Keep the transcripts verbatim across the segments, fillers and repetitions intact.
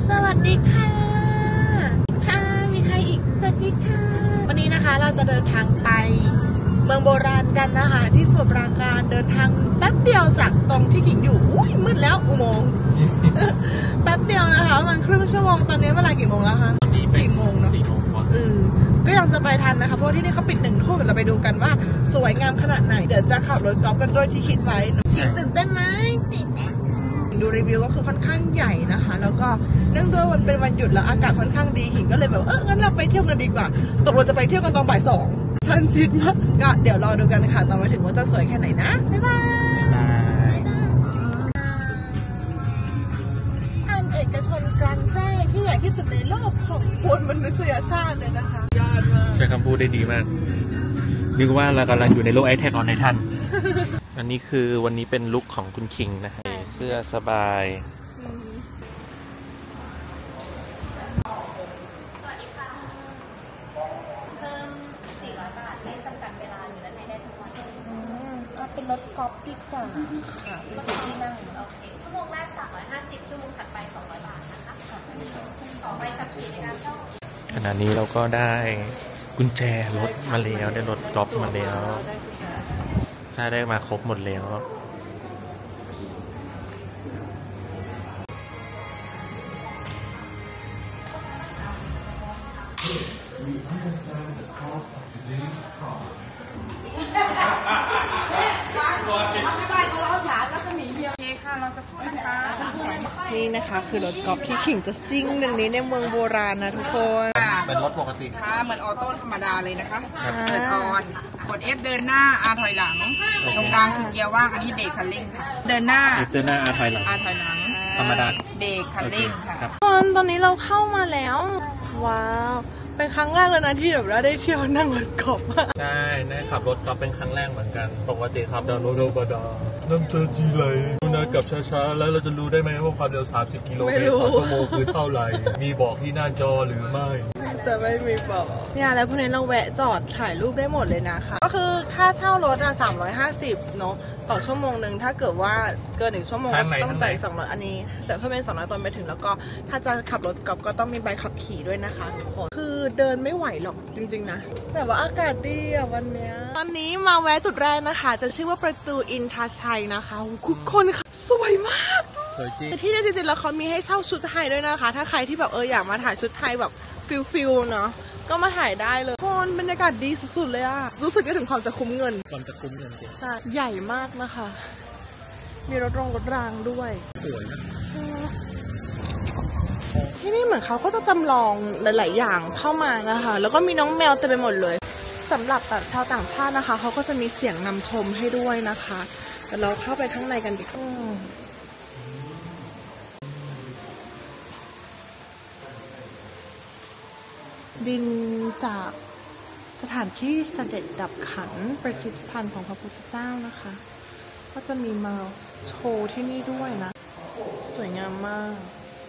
สวัสดีค่ะค่ะมีใครอีกสวัสดีค่ะวันนี้นะคะเราจะเดินทางไปเมืองโบราณกันนะคะที่สมุทรปราการเดินทางแป๊บเดียวจากตรงที่ขิงอยู่อุ้ยมืดแล้วอุโมงค์ แป๊บเดียวนะคะมันครึ่งชั่วโมงตอนนี้เวลากี่โมงแล้วคะสี่โมงเนาะสี่โมงเออก็ยังจะไปทันนะคะเพราะที่นี่เขาปิดหนึ่งทุ่มเราไปดูกันว่าสวยงามขนาดไหนเดี๋ยวจะขับรถกอล์ฟกันด้วยที่คิดไว้ขิงตื่นเต้นไหมตื่นเต้นดูรีวิวก็คือค่อนข้างใหญ่นะคะแล้วก็เนื่องด้วยวันเป็นวันหยุดแล้วอากาศค่อนข้างดีขิงก็เลยแบบเอองั้นเราไปเที่ยวกันดีกว่าตกลงจะไปเที่ยวกันตอนบ่ายสองชันชิดมากก็เดี๋ยวรอดูกันค่ะตอนไปถึงว่าจะสวยแค่ไหนนะบ๊ายบายอันเอกชนกลางแจ้งที่ใหญ่ที่สุดในโลกของมวลมนุษยชาติเลยนะคะยอดมากใช้คำพูดได้ดีมากนึกว่าเรากำลังอยู่ในโลกไอแท็กออนไททันอันนี้คือวันนี้เป็นลุคของคุณคิงนะฮะเสื้อสบายสวัสดีค่ะเพิ่มสี่ร้อยบาทไม่จำกัดเวลาอยู่ด้านในได้ทุกวันเอาเป็นรถกอล์ฟดีกว่าค่ะเป็นสีที่นั่งโอเคชั่วโมงแรกสามร้อยห้าสิบชั่วโมงถัดไปสองร้อยบาทนะคะต่อไปขับขี่ในการเช่าขณะนี้เราก็ได้กุญแจรถมาแล้วได้รถกอล์ฟมาแล้วถ้าได้มาครบหมดแล้วนี่นะคะคือรถกอล์ฟที่ขิงจะซิ่งหนึ่งนี้ในเมืองโบราณนะทุกคนเป็นรถปกติค่ะเหมือนออโต้ธรรมดาเลยนะคะเปิดออนกด F เดินหน้า R ถอยหลังตรงกลางคือเกียร์ว่างอันนี้เบรกคันเร่งค่ะเดินหน้า F เดินหน้า R ถอยหลัง R ถอยหลังธรรมดาเบรกคันเร่งค่ะตอนตอนนี้เราเข้ามาแล้วว้าวเป็นครั้งแรกเลยนะที่แบบเราได้เที่ยวนั่งรถกอล์ฟใช่ได้ขับรถกอล์ฟเป็นครั้งแรกเหมือนกันปกติขับดาวโรโดบดาน้ำตาจีไหลดูนะกับช้าๆแล้วเราจะรู้ได้ไหมว่าความเร็วสามสิบกิโลเมตรต่อชั่วโมงคือเท่าไหร่มีบอกที่หน้าจอหรือไม่จะไม่มีบอกเนี่ยแล้วพวกนี้เราแวะจอดถ่ายรูปได้หมดเลยนะคะก็คือค่าเช่ารถอะสามร้อยห้าสิบเนาะต่อชั่วโมงหนึ่งถ้าเกิดว่าเกินหนึ่งชั่วโมงต้องจ่ายสองร้อยอันนี้จะเพิ่มเป็นสองร้อยตอนไปถึงแล้วก็ถ้าจะขับรถกอล์ฟก็ต้องมีใบขับขี่ด้วยนะคะทุกคนคือเดินไม่ไหวหรอกจริงๆนะแต่ว่าอากาศดีอะวันเนี้ยตอนนี้มาแวะจุดแรกนะคะจะชื่อว่าประตูอินทาชัยนะคะทุกคนค่ะสวยมากสวยจริงที่นี่จริงๆแล้วเขามีให้เช่าชุดไทยด้วยนะคะถ้าใครที่แบบเอออยากมาถ่ายชุดไทยแบบฟิลฟิลเนาะก็มาถ่ายได้เลยคนบรรยากาศดีสุดๆเลยอะรู้สึกได้ถึงความจะคุ้มเงินความจะคุ้มเงินจริงใช่ใหญ่มากนะคะมีรถรองรถรางด้วยสวยนะที่นี่เหมือนเขาก็จะจำลองหลายๆอย่างเข้ามานะคะแล้วก็มีน้องแมวเต็มไปหมดเลยสำหรับแบบชาวต่างชาตินะคะเขาก็จะมีเสียงนำชมให้ด้วยนะคะเดี๋ยวเราเข้าไปข้างในกันดีกว่าบินจากสถานที่เสด็จดับขันประพิธภัณฑ์ของพระพุทธเจ้านะคะก็จะมีมาโชว์ที่นี่ด้วยนะสวยงามมาก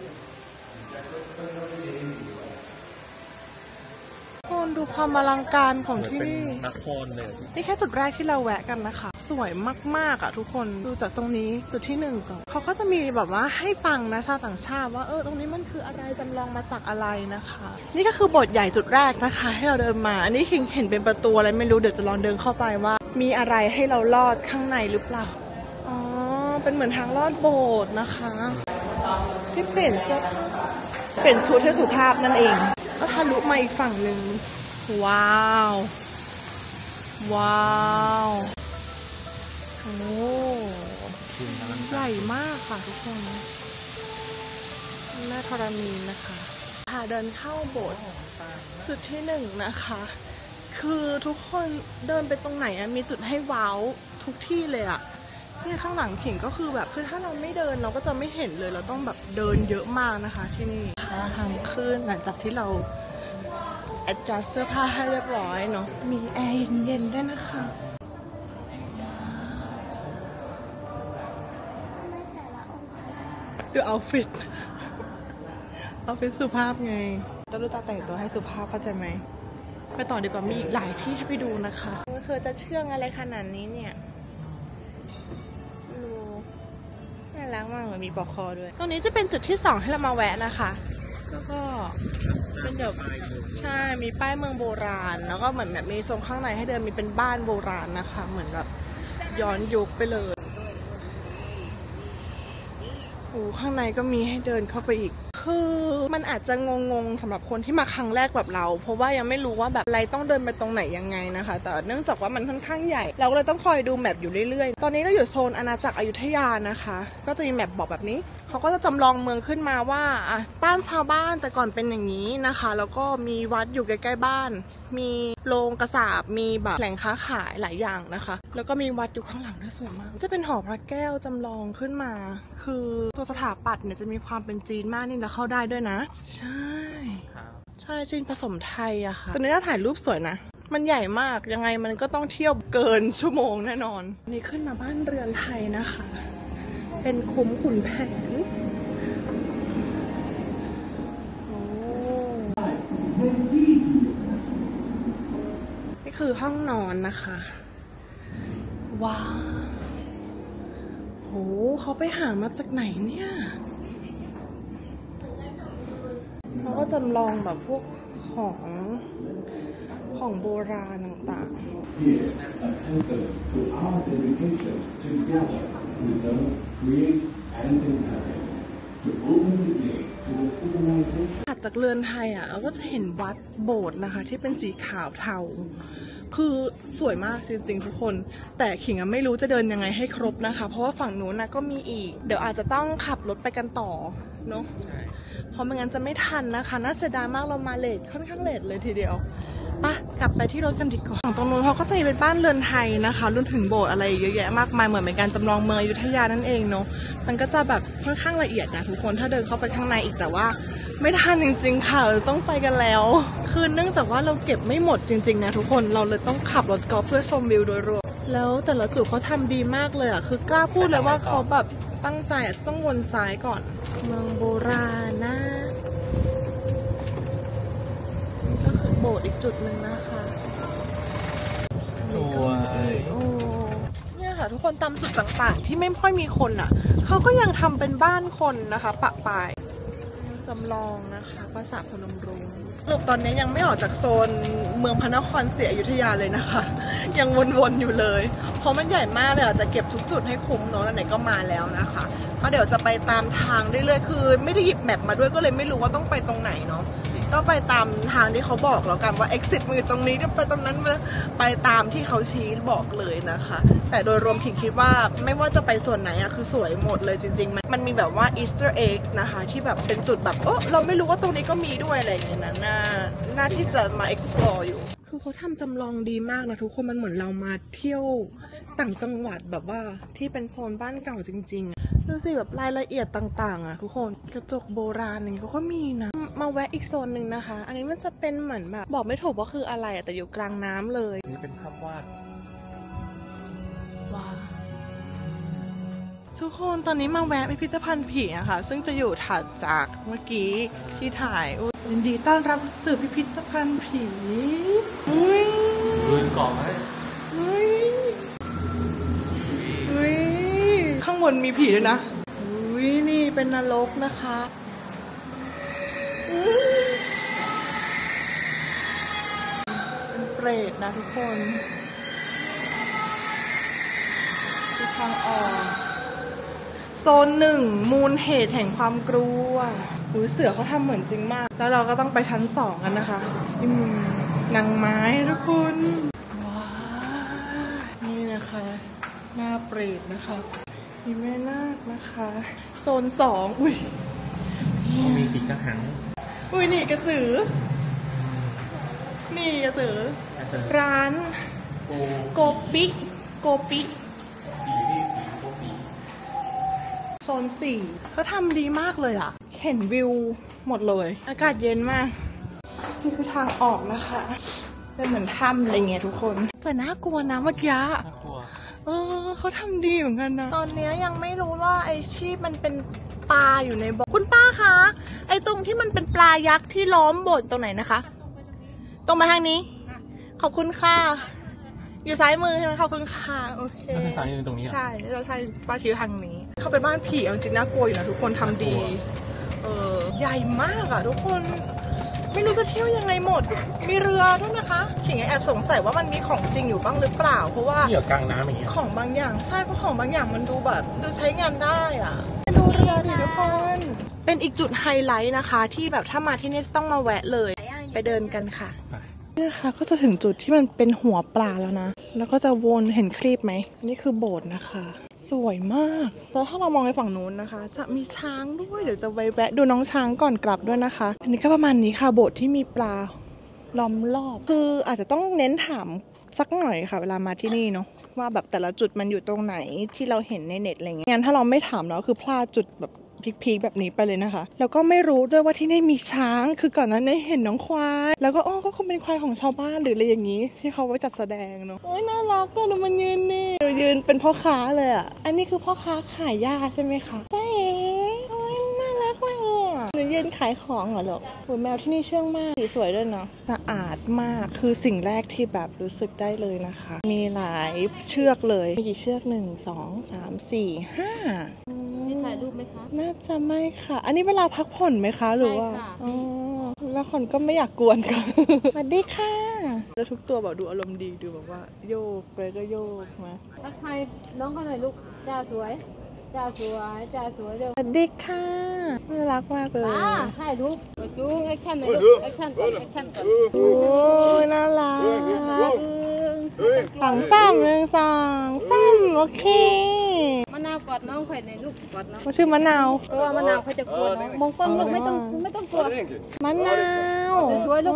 คนดูความอลังการของที่นี่นครเลยนี่แค่จุดแรกที่เราแวะกันนะคะสวยมากๆอ่ะทุกคนดูจากตรงนี้จุดที่หนึ่งก่อนเขาก็จะมีแบบว่าให้ฟังนะชาวต่างชาติว่าเออตรงนี้มันคืออะไรจำลองมาจากอะไรนะคะนี่ก็คือบทใหญ่จุดแรกนะคะให้เราเดินมาอันนี้เห็นเป็นประตูอะไรไม่รู้เดี๋ยวจะลองเดินเข้าไปว่ามีอะไรให้เราลอดข้างในหรือเปล่าอ๋อเป็นเหมือนทางลอดโบสถ์นะคะที่เปลี่ยนเสื้อเปลี่ยนชุดให้สุภาพนั่นเองก็ทะลุมาอีกฝั่งหนึ่งว้าวว้าวโอ้ใหญ่มากค่ะทุกคนแม่ธรณีนะคะพาเดินเข้าโบสถ์จุดที่หนึ่งนะคะคือทุกคนเดินไปตรงไหนอะมีจุดให้ว้าวทุกที่เลยอะเนี่ยข้างหลังขิงก็คือแบบคือถ้าเราไม่เดินเราก็จะไม่เห็นเลยเราต้องแบบเดินเยอะมากนะคะที่นี่ทางขึ้นหลังจากที่เราadjust เสื้อผ้าให้เรียบร้อยเนาะมีแอร์เย็นๆด้วยนะคะดูเอาฟิตเอาฟิตสุภาพไงต้องรู้จักแต่งตัวให้สุภาพเข้าใจไหมไปต่อดีกว่ามีอีกหลายที่ให้ไปดูนะคะเธอจะเชื่องอะไรขนาดนี้เนี่ยดูน่ารักมากเหมือนมีปลอกคอด้วยตรงนี้จะเป็นจุดที่สองให้เรามาแวะนะคะแล้วก็เป็นแบบใช่มีป้ายเมืองโบราณแล้วก็เหมือนแบบมีโซนข้างในให้เดินมีเป็นบ้านโบราณนะคะเหมือนแบบย้อนยุคไปเลยโอ้ข้างในก็มีให้เดินเข้าไปอีกคือมันอาจจะงงๆสำหรับคนที่มาครั้งแรกแบบเราเพราะว่ายังไม่รู้ว่าแบบอะไรต้องเดินไปตรงไหนยังไงนะคะแต่เนื่องจากว่ามันค่อนข้างใหญ่เราก็เลยต้องคอยดูแมพอยู่เรื่อยๆตอนนี้เราอยู่โซนอาณาจักรอยุธยานะคะก็จะมีแมพบอกแบบนี้เขาก็จะจำลองเมืองขึ้นมาว่าอ่ะบ้านชาวบ้านแต่ก่อนเป็นอย่างนี้นะคะแล้วก็มีวัดอยู่ใกล้ๆบ้านมีโรงกษาปมีแบบแหล่งค้าขายหลายอย่างนะคะแล้วก็มีวัดอยู่ข้างหลังด้วยสวยมากจะเป็นหอพระแก้วจำลองขึ้นมาคือตัวสถาปัตย์เนี่ยจะมีความเป็นจีนมากนี่เราเข้าได้ด้วยนะใช่ใช่จีนผสมไทยอะค่ะตัวนี้น่าถ่ายรูปสวยนะมันใหญ่มากยังไงมันก็ต้องเที่ยวเกินชั่วโมงแน่นอนนี่ขึ้นมาบ้านเรือนไทยนะคะเป็นคุ้มขุนแผนโอ้นี่คือห้องนอนนะคะว้าวโหเขาไปหามาจากไหนเนี่ยเขาก็จำลองแบบพวกของของโบราณต่างๆถัดจากเรือนไทยอ่ะเราก็จะเห็นวัดโบสถ์นะคะที่เป็นสีขาวเทาคือสวยมากจริงๆทุกคนแต่ขิงอะไม่รู้จะเดินยังไงให้ครบนะคะเพราะว่าฝั่งนู้นนะก็มีอีกเดี๋ยวอาจจะต้องขับรถไปกันต่อเนาะเพราะไม่งั้นจะไม่ทันนะคะน่าเสียดายมากเรามาเลทค่อนข้างเลทเลยทีเดียวปะกลับไปที่รถกันดีกว่าฝั่งตรงนู้นเขาก็จะเป็นบ้านเรือนไทยนะคะรวมถึงโบสถ์อะไรเยอะแยะมากมายเหมือนเป็นการจำลองเมืองอยุธยานั่นเองเนาะมันก็จะแบบค่อนข้างละเอียดนะทุกคนถ้าเดินเข้าไปข้างในอีกแต่ว่าไม่ทันจริงๆค่ะต้องไปกันแล้วคือเนื่องจากว่าเราเก็บไม่หมดจริงๆนะทุกคนเราเลยต้องขับรถกอล์ฟเพื่อชมวิวโดยรวมแล้วแต่ละจุดเขาทำดีมากเลยอ่ะคือกล้าพูดเลยว่าเขาแบบตั้งใจจะต้องวนซ้ายก่อนเมืองโบราณนะก็คือโบสถ์อีกจุดหนึ่งนะคะสวยโอ้เนี่ยค่ะทุกคนตามจุดต่างๆที่ไม่ค่อยมีคนอ่ะเขาก็ยังทำเป็นบ้านคนนะคะปะปายจำลองนะคะปราสาทพนมรุ้งสรุปตอนนี้ยังไม่ออกจากโซนเมืองพระนครศรีอยุธยาเลยนะคะยังวนๆอยู่เลยเพราะมันใหญ่มากเลยอาจจะเก็บทุกจุดให้คุ้มเนาะไหนๆก็มาแล้วนะคะก็เดี๋ยวจะไปตามทางเรื่อยๆคือไม่ได้หยิบแมปมาด้วยก็เลยไม่รู้ว่าต้องไปตรงไหนเนาะก็ไปตามทางที่เขาบอกแล้วกันว่า exit มือตรงนี้ก็ไปตรงนั้นไปตามที่เขาชี้บอกเลยนะคะแต่โดยรวมขิงคิดว่าไม่ว่าจะไปส่วนไหนอะคือสวยหมดเลยจริงๆมันมันมีแบบว่า Easter egg นะคะที่แบบเป็นจุดแบบโอ้เราไม่รู้ว่าตรงนี้ก็มีด้วยอะไรอย่างเงี้ยนะน่าน่าที่จะมา explore อยู่คือเขาทำจำลองดีมากนะทุกคนมันเหมือนเรามาเที่ยวต่างจังหวัดแบบว่าที่เป็นโซนบ้านเก่าจริงๆดูสิแบบรายละเอียดต่างๆอ่ะทุกคนกระจกโบราณนี่เขาก็มีนะมาแวะอีกโซนหนึ่งนะคะอันนี้มันจะเป็นเหมือนแบบบอกไม่ถูกว่าคืออะไรแต่อยู่กลางน้ำเลยนี่เป็นภาพวาดว้าวทุกคนตอนนี้มาแวะพิพิธภัณฑ์ผีอะค่ะซึ่งจะอยู่ถัดจากเมื่อกี้ที่ถ่ายยินดีต้อนรับสู่พิพิธภัณฑ์ผีอุ้ยยืนกล่องให้อุ้ยอุ้ยข้างบนมีผีด้วยนะอุ้ยนี่เป็นนรกนะคะเป็นเปรตนะทุกคนที่ทางออกโซนหนึ่งมูลเหตุแห่งความกลัวหูเสือเขาทำเหมือนจริงมากแล้วเราก็ต้องไปชั้นสองกันนะคะอืมนางไม้ทุกคนว้าวนี่นะคะหน้าเปรตนะคะมีแม่นาคนะคะโซนสองอุ้ยมีปีกกระหังอุ้ยนี่กระสือนี่กระสือร้านโกปิโกปิโซนสี่เขาทำดีมากเลยอ่ะเห็นวิวหมดเลยอากาศเย็นมากนี่คือทางออกนะคะเป็นเหมือนถ้ำอะไรเงี้ยทุกคนแต่น่ากลัวนะเมื่อกี้น่ากลัวเออเขาทำดีเหมือนกันนะตอนนี้ยังไม่รู้ว่าไอชีพมันเป็นปลาอยู่ในบ่อคุณป้าคะไอตรงที่มันเป็นปลายักษ์ที่ล้อมโบสถ์ตรงไหนนะคะตรงมาทางนี้ขอบคุณค่ะอยู่ซ้ายมือใช่ไหมขอบคุณค่ะโอเคใช่ซ้ายมือตรงนี้ใช่เราใช่ป้าชี้ทางนี้เข้าไปบ้านผีจริงๆน่ากลัวอยู่นะทุกคนทำดีเออใหญ่มากอะทุกคนไม่รู้จะเที่ยวยังไงหมดมีเรือด้วยนะคะขิงแอบสงสัยว่ามันมีของจริงอยู่บ้างหรือเปล่าเพราะว่าเกี่ยวกลางน้ำอย่างเงี้ยของบางอย่างใช่เพราะของบางอย่างมันดูแบบดูใช้งานได้อะไปดูเรือดิทุกคนเป็นอีกจุดไฮไลท์นะคะที่แบบถ้ามาที่นี่ต้องมาแวะเลยไปเดินกันค่ะนี่นะคะก็จะถึงจุดที่มันเป็นหัวปลาแล้วนะแล้วก็จะวนเห็นครีบไหมนี่คือโบสถ์นะคะสวยมากแล้วถ้าเรามองไปฝั่งนู้นนะคะจะมีช้างด้วยเดี๋ยวจะไปแวะดูน้องช้างก่อนกลับด้วยนะคะอันนี้ก็ประมาณนี้ค่ะโบสถ์ที่มีปลาล้อมรอบคืออาจจะต้องเน้นถามสักหน่อยค่ะเวลามาที่นี่เนาะว่าแบบแต่ละจุดมันอยู่ตรงไหนที่เราเห็นในเน็ตอะไรเงี้ยงั้นถ้าเราไม่ถามแล้วคือพลาดจุดแบบพีคๆแบบนี้ไปเลยนะคะแล้วก็ไม่รู้ด้วยว่าที่นี่มีช้างคือก่อนนั้นเนี่ยเห็นน้องควายแล้วก็อ๋อก็คงเป็นควายของชาวบ้านหรืออะไรอย่างนี้ที่เขาไว้จัดแสดงเนาะโอ้ยน่ารักก็ดูมันยืนนี่ยืนเป็นพ่อค้าเลยอ่ะอันนี้คือพ่อค้าขายหญ้าใช่ไหมคะใช่โอ้ยน่ารักมากเลยอ่ะหนูยืนขายของเหรอลูกโอ้ยแมวที่นี่เชื่องมากสีสวยด้วยเนาะสะอาดมากคือสิ่งแรกที่แบบรู้สึกได้เลยนะคะมีหลายเชือกเลยมีกี่เชือกหนึ่งสองสามสี่ห้าถ่ายรูปไหมคะน่าจะไม่ค่ะอันนี้เวลาพักผ่อนไหมคะหรือว่าอ๋อแล้วคนก็ไม่อยากกวนกันสวัสดีค่ะแล้วทุกตัวแบบดูอารมณ์ดีดูแบบว่าโยกไปก็โยกมาทักทายน้องเขาหน่อยลูกเจ้าสวยเจ้าสวยเจ้าสวยเร็วสวัสดีค่ะน่ารักมากเลยอ่าถ่ายรูปซูมแอคชั่นหน่อยลูกแอคชั่นก่อนแอคชั่นก่อนโอ้ยน่ารักสองสามหนึ่งสองสามโอเคมะนาวกอดน้องไข่ในลูกกอดน้องเขาชื่อมะนาวเพราะว่ามะนาวเขาจะกลัวน้องมองกล้องลูกไม่ต้องไม่ต้องกลัวมะนาวสวยลูก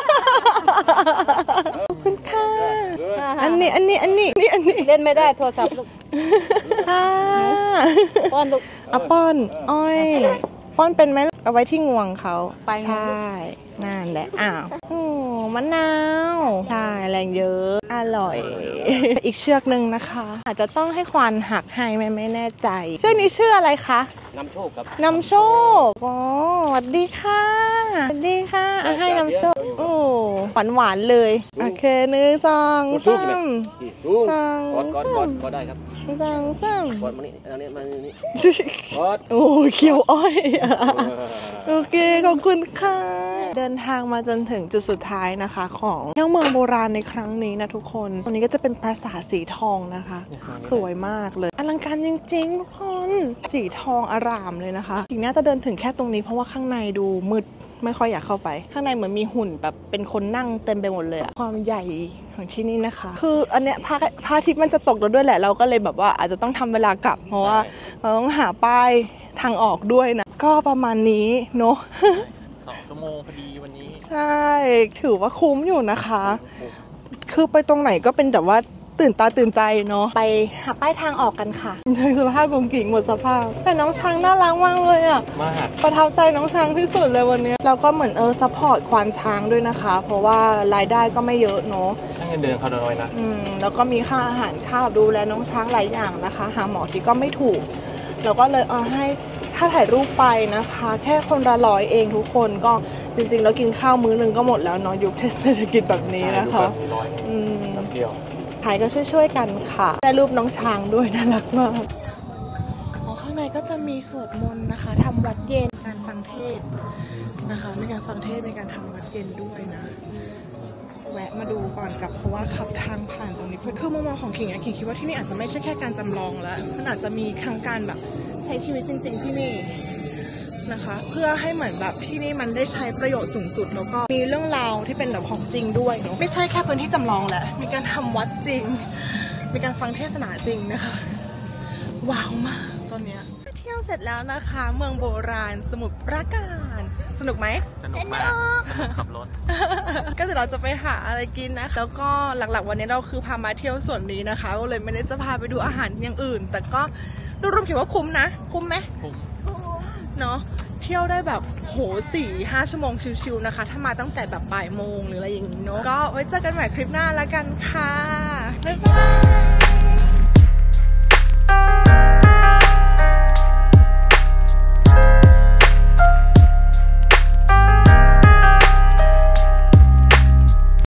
ขอบคุณค่ะอันนี้อันนี้อันนี้นี่อันนี้เล่นไม่ได้โทรศัพท์ลูกค่ะป้อนลูกอ่ะป้อนอ้อยป้อนเป็นไหมเอาไว้ที่งวงเขาใช่นั่นแหละอ้าวโอ้มะนาวใช่แรงเยอะอร่อยอีกเชือกหนึ่งนะคะอาจจะต้องให้ควานหักให้แม่ไม่แน่ใจเชือกนี้ชื่ออะไรคะนำโชคครับนำโชคอ๋อสวัสดีค่ะสวัสดีค่ะให้นำโชคโอ้หวานหวานเลยโอเคหนึ่งสองสามสองกดกดกดกดได้ครับสองสามกดมานี่อันนี้มานี่กดโอ้เขียวอ้อยโอเคขอบคุณค่ะเดินทางมาจนถึงจุดสุดท้ายนะคะของเที่ยวเมืองโบราณในครั้งนี้นะทุกคนตรงนี้ก็จะเป็นปราสาทสีทองนะคะสวยมากเลยอลังการจริงๆทุกคนสีทองอร่ามเลยนะคะอีกน่าจะเดินถึงแค่ตรงนี้เพราะว่าข้างในดูมืดไม่ค่อยอยากเข้าไปข้างในเหมือนมีหุ่นแบบเป็นคนนั่งเต็มไปหมดเลยอะความใหญ่ของที่นี่นะคะคืออันเนี้ยพระพระอาทิตย์มันจะตกแล้วด้วยแหละเราก็เลยแบบว่าอาจจะต้องทำเวลากลับเพราะว่าเราต้องหาป้ายทางออกด้วยนะก็ประมาณนี้เนาะสองชั่วโมงพอดีวันนี้ใช่ถือว่าคุ้มอยู่นะคะคือไปตรงไหนก็เป็นแบบว่าตื่นตาตื่นใจเนาะไปหาป้ายทางออกกันค่ะสภาพกงกิ่งหมดสภาพแต่น้องช้างน่ารักมากเลยอ่ะมากประทับใจน้องช้างที่สุดเลยวันนี้เราก็เหมือนเออซัพพอร์ตควานช้างด้วยนะคะเพราะว่ารายได้ก็ไม่เยอะเนาะค่าเงินเดือนเขาน้อยนะอืมแล้วก็มีค่าอาหารข้าวดูแลน้องช้างหลายอย่างนะคะหาหมอที่ก็ไม่ถูกเราก็เลยเอาให้ถ้าถ่ายรูปไปนะคะแค่คนละร้อยเองทุกคนก็จริงๆแล้วกินข้าวมื้อนึงก็หมดแล้วเนาะยุคเศรษฐกิจแบบนี้นะคะอืมเดียวถ่ายก็ช่วยๆกันค่ะได้รูปน้องช้างด้วยน่ารักมากอ๋อข้างในก็จะมีสวดมนต์นะคะทำวัดเย็นการฟังเทศนะคะมีการฟังเทศมีการทำวัดเย็นด้วยนะแวะมาดูก่อนกับเพราะว่าขับทางผ่านตรงนี้คือมุมมองของขิงอะขิงคิดว่าที่นี่อาจจะไม่ใช่แค่การจำลองแล้วมันอาจจะมีทางการแบบใช้ชีวิตจริงๆที่นี่นะคะเพื่อให้เหมือนแบบที่นี่มันได้ใช้ประโยชน์สูงสุดแล้วก็มีเรื่องราวที่เป็นแบบของจริงด้วยเนาะไม่ใช่แค่พื้นที่จำลองแหละมีการทำวัดจริงมีการฟังเทศนาจริงนะคะว้าวมากตอนเนี้ยเที่ยวเสร็จแล้วนะคะเมืองโบราณสมุทรปราการสนุกไหมสนุกมากขับรถก็เดี๋ยวเราจะไปหาอะไรกินนะแล้วก็หลักๆวันนี้เราคือพามาเที่ยวส่วนนี้นะคะก็เลยไม่ได้จะพาไปดูอาหารอย่างอื่นแต่ก็ดูรวมๆว่าคุ้มนะคุ้มไหมคุ้มเนาะเที่ยวได้แบบโหสี่ห้าชั่วโมงชิวๆนะคะถ้ามาตั้งแต่แบบบ่ายโมงหรืออะไรอย่างนี้เนาะก็ไว้เจอกันใหม่คลิปหน้าแล้วกันค่ะ